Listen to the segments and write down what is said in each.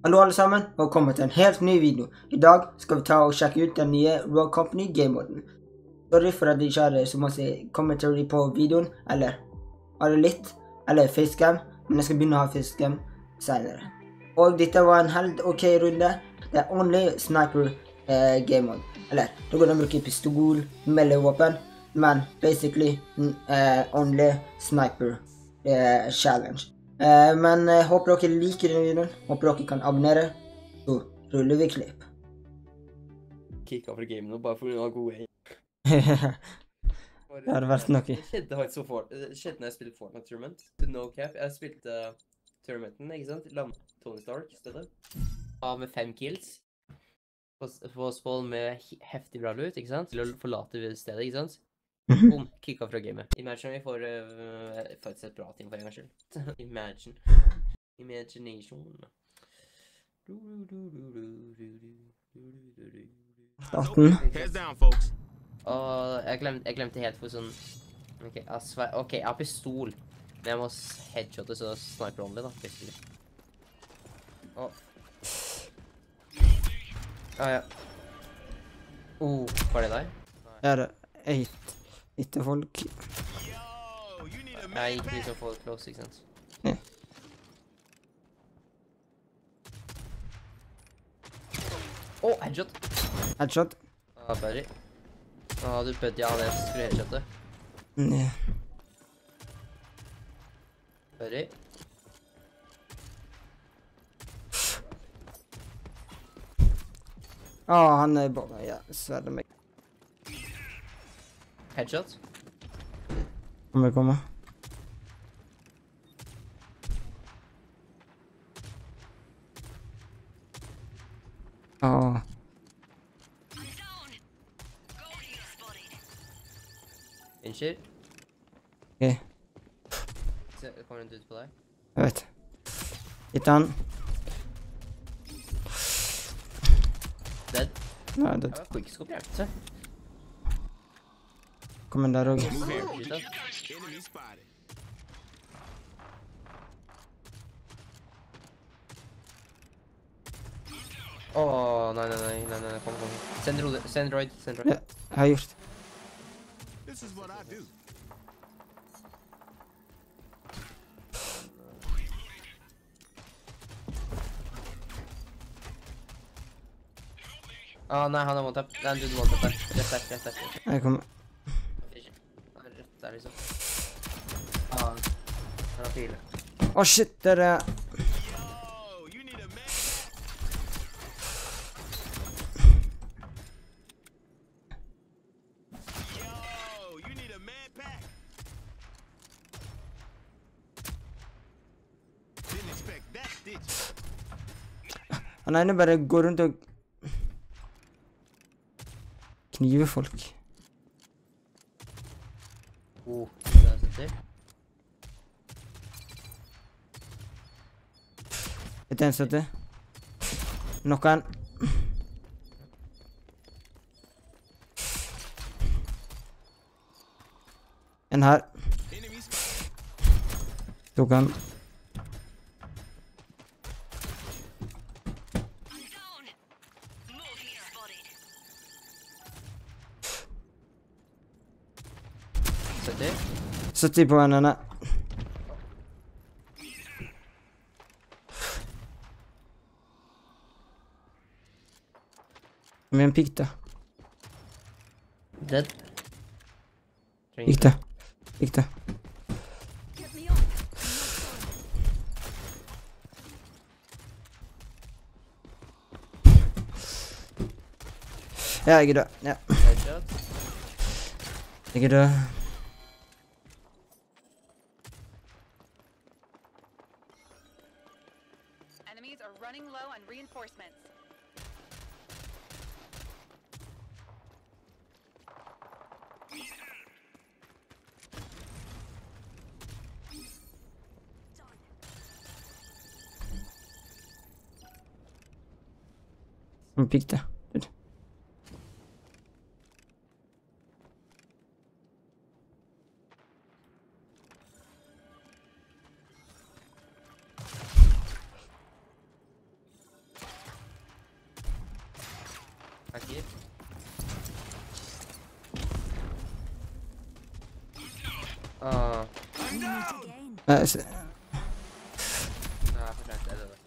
Hallo alle sammen, og velkommen til en helt ny video. I dag skal vi ta og sjekke ut den nye Rogue Company game-moden. Sorry for at jeg ikke har så masse commentary på videoen, eller har det litt, eller facecam, men jeg skal begynne å ha facecam senere. Og dette var en helt ok runde. Det er only sniper game-mod. Eller, da går det an å bruke pistol, melee-våpen, men basically only sniper challenge. Men jeg håper dere liker denne videoen, håper dere kan abonnere, så ruller vi klipp. Kicka fra gamet nå, bare for å ha god aim. Det hadde vært noe. Det skjedde når jeg spilte Fortnite Tournament, til no cap. Jeg spilte tournamenten, ikke sant? Tony Stark i stedet. Med 5 kills. På spawn med heftig bra loot, ikke sant? Til å forlate stedet, ikke sant? Boom, kicka fra gamet. Imagine vi får faktisk et bra team for en gangs skyld. Imagination. Starten. Og jeg glemte helt for sånn. Ok, jeg har pistol. Men jeg må headshotte så sniper only da, basically. Ja. Var det deg? Ja, det er etter folk. Jeg gikk liksom for close, ikke sant? Ja. Headshot! Headshot. Buddy. Du buddy han jeg skulle headshotte. Ja. Buddy. Han er bare, ja, sverre meg. Headshot. Om jeg kommer. Innskyld. Ok. Det kommer en dude på deg. Jeg vet. Gitt han. Dead. Nei, det Det var quickscope, hjelp seg. kom en der også. Nei, Kom. Send droid. Ja, jeg har gjort. Nei, han er one-tap. Det er en dude one-tap der. Rett der. Jeg kommer. Han er rett der, liksom. Han har pile. Shit, der er... Han ene bare går rundt og kniver folk. Det er sånn. Et en støtte. Nok han. En her. Tok han. Sett på henne. Med en pikk da. Dead. Gikk det. Ja, jeg er død. Ja. Jeg er død. Enemies are running low on reinforcements. En pikk da. Aktiv. Ah. Jeg ser- Ja, for sent, det er det.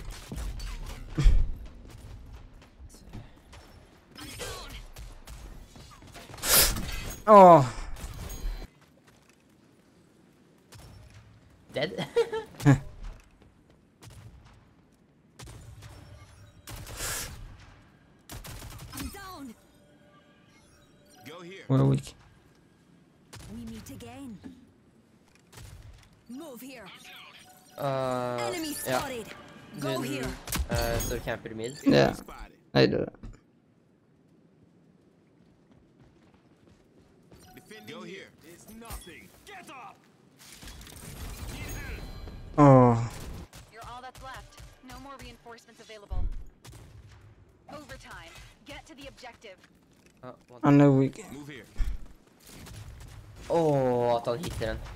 Åh. Dead? We're weak. We meet again. Move here. Enemy Ja. spotted. Go Hun here. står camper i mid. Ja. Jeg gjør det. Go here. It's nothing. Get up. Åh. You're all that's left. No more reinforcements available. Overtime. Get to the objective. Ah, vant. Han er weak. Move here. Åh, at han hitter den.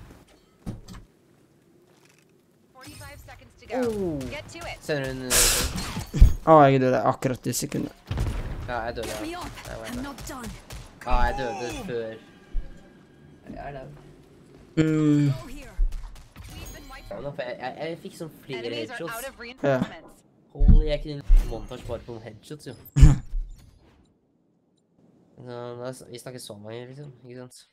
45 seconds to go. Get to it. Sender hun... Åh, jeg døde akkurat i sekundet. Ja, jeg døde. Get me up. Jeg var I'm inne. not done. Ja, jeg døde før. Jeg er der. Go here. We've been wiped. Ja, nå får jeg fikk sånn flere Enemies are out headshots. of reinforcements. Holy, jeg kunne montage bare på headshots, jo. Vi snakker sånn mange, liksom. Ikke sant?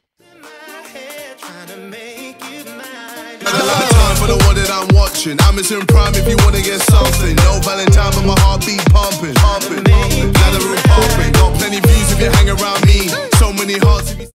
I don't got time for the one that I'm watching. I'm in prime if you wanna get something. No Valentine, but my heartbeat pumping. Now the room pumping. Got plenty views if you hang around me. So many hearts if you